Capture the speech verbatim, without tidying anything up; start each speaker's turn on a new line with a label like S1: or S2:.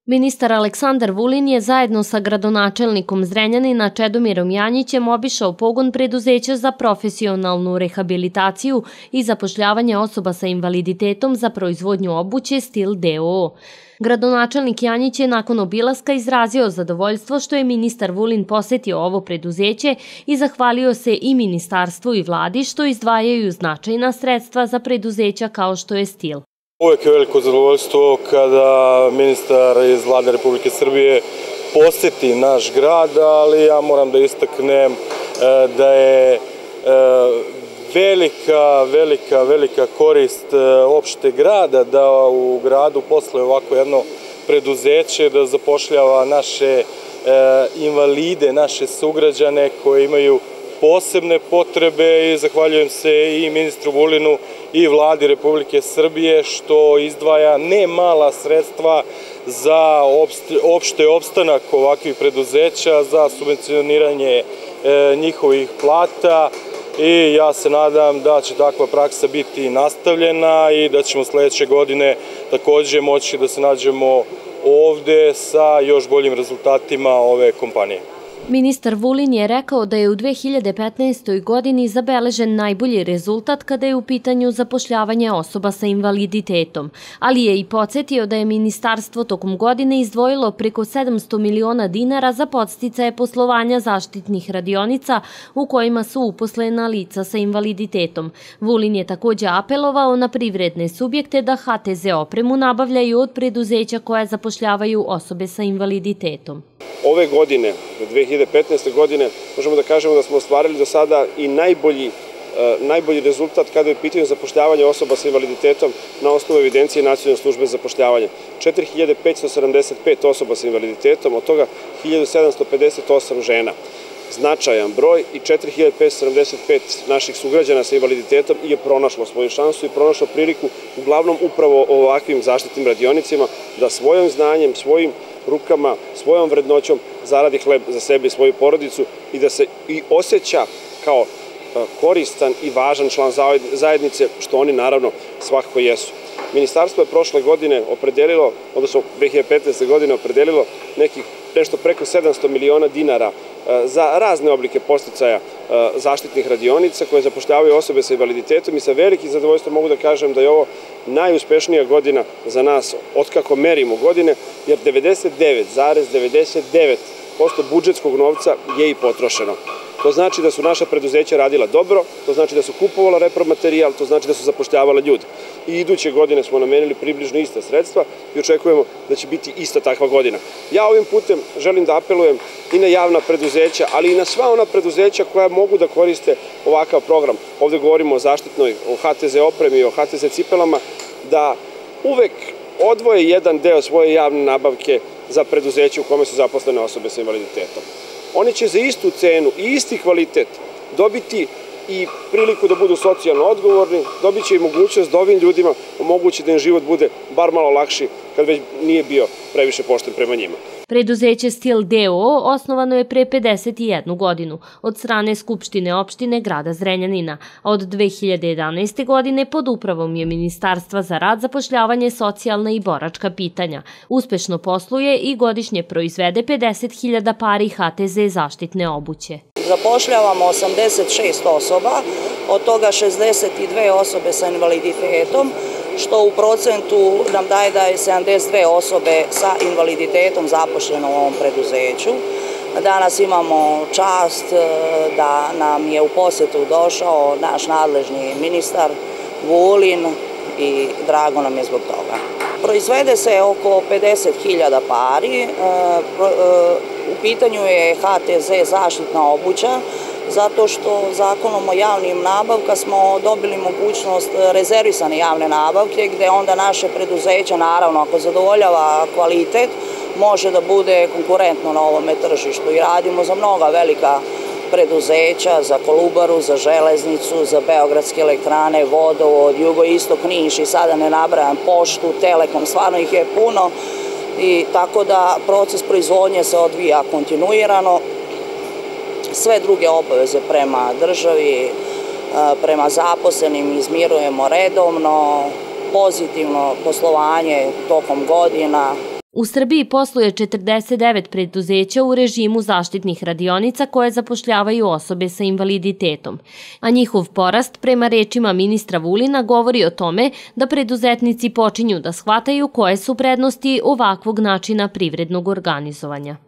S1: Ministar Aleksandar Vulin je zajedno sa gradonačelnikom Zrenjanina Čedomirom Janjićem obišao pogon preduzeća za profesionalnu rehabilitaciju i zapošljavanje osoba sa invaliditetom za proizvodnju obuće Stil d o o. Gradonačelnik Janjić je nakon obilaska izrazio zadovoljstvo što je ministar Vulin posetio ovo preduzeće i zahvalio se i ministarstvu i vladi što izdvajaju značajna sredstva za preduzeća kao što je Stil.
S2: Uvijek je veliko zadovoljstvo kada ministar iz Vlade Republike Srbije poseti naš grad, ali ja moram da istaknem da je velika, velika, velika korist opšte grada da u gradu posluje ovako jedno preduzeće, da zapošljava naše invalide, naše sugrađane koji imaju posebne potrebe i zahvaljujem se i ministru Vulinu i Vladi Republike Srbije što izdvaja ne mala sredstva za opšte opstanak ovakvih preduzeća, za subvencioniranje njihovih plata i ja se nadam da će takva praksa biti nastavljena i da ćemo sledeće godine takođe moći da se nađemo ovde sa još boljim rezultatima ove kompanije.
S1: Ministar Vulin je rekao da je u dve hiljade petnaestoj. godini zabeležen najbolji rezultat kada je u pitanju zapošljavanje osoba sa invaliditetom, ali je i podsjetio da je ministarstvo tokom godine izdvojilo preko sedamsto miliona dinara za podsticaje poslovanja zaštitnih radionica u kojima su uposlena lica sa invaliditetom. Vulin je takođe apelovao na privredne subjekte da ha te ze opremu nabavljaju od preduzeća koja zapošljavaju osobe sa invaliditetom.
S3: Ove godine, dve hiljade petnaeste. godine, možemo da kažemo da smo ostvarili do sada i najbolji, najbolji rezultat kada je u pitanju zapošljavanje osoba sa invaliditetom na osnovu evidencije Nacionalne službe za zapošljavanje. četiri hiljade petsto sedamdeset pet osoba sa invaliditetom, od toga hiljadu sedamsto pedeset osam žena. Značajan broj i četiri hiljade petsto sedamdeset pet naših sugrađana sa invaliditetom je pronašlo svoju šansu i pronašlo priliku uglavnom upravo o ovakvim zaštitnim radionicima da svojim znanjem, svojim rukama, svojom vrednoćom zaradi hleb za sebe i svoju porodicu i da se i osjeća kao koristan i važan član zajednice, što oni naravno svakako jesu. Ministarstvo je prošle godine opredelilo, odnosno dve hiljade petnaeste. godine opredelilo nekih nešto preko sedamsto miliona dinara za razne oblike podsticaja zaštitnih radionica koje zapošljavaju osobe sa invaliditetom i sa velikim zadovoljstvom mogu da kažem da je ovo najuspešnija godina za nas otkako merimo godine, jer devedeset devet zarez devedeset devet posto budžetskog novca je i potrošeno. To znači da su naša preduzeća radila dobro, to znači da su kupovala repromaterijal, to znači da su zapošljavala ljude. I iduće godine smo namenili približno ista sredstva i očekujemo da će biti ista takva godina. Ja ovim putem želim da apelujem i na javna preduzeća, ali i na sva ona preduzeća koja mogu da koriste ovakav program. Ovde govorimo o zaštitnoj, o ha te ze opremi, o ha te ze cipelama, da uvek odvoje jedan deo svoje javne nabavke za preduzeće u kome su zaposlene osobe sa invaliditetom. Oni će za istu cenu i isti kvalitet dobiti i priliku da budu socijalno odgovorni, dobit će i mogućnost da ovim ljudima omogući da im život bude bar malo lakši kad već nije bio previše pošten prema njima.
S1: Preduzeće Stil d o o osnovano je pre pedeset jednu godinu od strane Skupštine opštine grada Zrenjanina, a od dve hiljade jedanaeste. godine pod upravom je Ministarstva za rad, zapošljavanje, socijalna i boračka pitanja. Uspešno posluje i godišnje proizvede pedeset hiljada pari ha te ze zaštitne obuće.
S4: Zapošljavamo osamdeset šest osoba, od toga šezdeset dve osobe sa invaliditetom, što u procentu nam daje da je sedamdeset dve osobe sa invaliditetom zaposleno u ovom preduzeću. Danas imamo čast da nam je u posetu došao naš nadležni ministar Vulin i drago nam je zbog toga. Proizvede se oko pedeset hiljada pari, u pitanju je ha te ze zaštitna obuća, zato što zakonom o javnim nabavka smo dobili mogućnost rezervisane javne nabavke, gde onda naše preduzeće, naravno ako zadovoljava kvalitet, može da bude konkurentno na ovome tržištu i radimo za mnoga velika preduzeća, za Kolubaru, za železnicu, za Beogradske elektrane, vodovod, Jugoistok, Niš i sada ne nabrajam, Poštu, Telekom, stvarno ih je puno i tako da proces proizvodnje se odvija kontinuirano. Sve druge obaveze prema državi, prema zaposlenim izmirujemo redovno, pozitivno poslovanje tokom godina.
S1: U Srbiji posluje četrdeset devet preduzeća u režimu zaštitnih radionica koje zapošljavaju osobe sa invaliditetom, a njihov porast, prema rečima ministra Vulina, govori o tome da preduzetnici počinju da shvataju koje su prednosti ovakvog načina privrednog organizovanja.